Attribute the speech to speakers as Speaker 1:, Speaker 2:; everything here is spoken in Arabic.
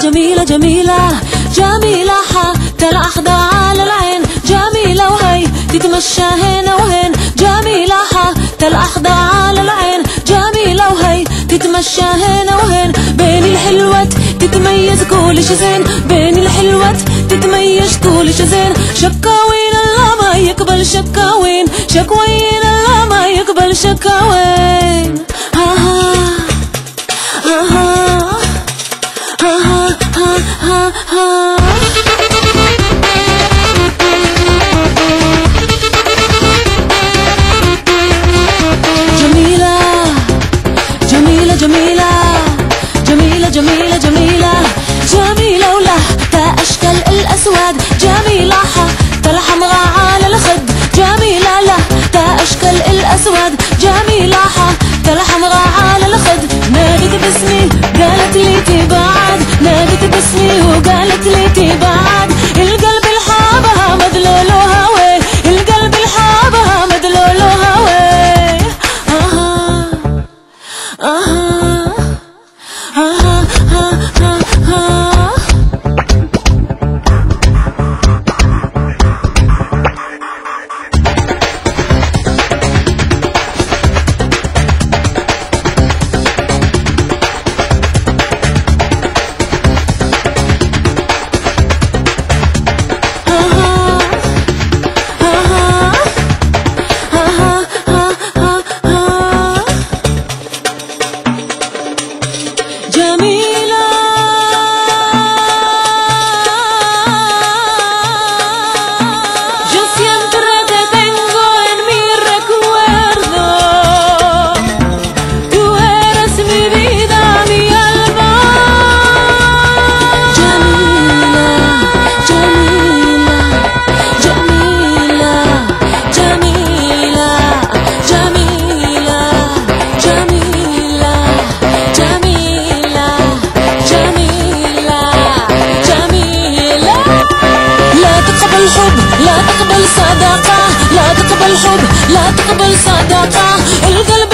Speaker 1: جميلة جميلة جميلة حتى الأخضع على العين، جميلة وهي تتمشى هنا وهين، جميلة حتى الأخضع على العين، جميلة وهي تتمشى هنا وهين. بين الحلوات تتميز كل شي زين، بين الحلوات تتميز كل شي زين. شكاوين الله ما يقبل شكاوين، شكوين الله ما يقبل شكاوين. ها ها ها ها ها ها. جميلة جميلة جميلة جميلة جميلة جميلة جميلة وله تا أشكال الأسود، جميلة حتى الحمراء على الخد، جميلة له تا أشكال الأسود، جميلة حتى الحمراء على الخد. نادت باسمي قالت لي تبعد، نادت باسمي وقالت لي تبعد. القلب الحابها مدلول هوي، القلب الحابها مدلول هوي. لا تقبل صداقة، لا تقبل حب، لا تقبل صداقة. القلب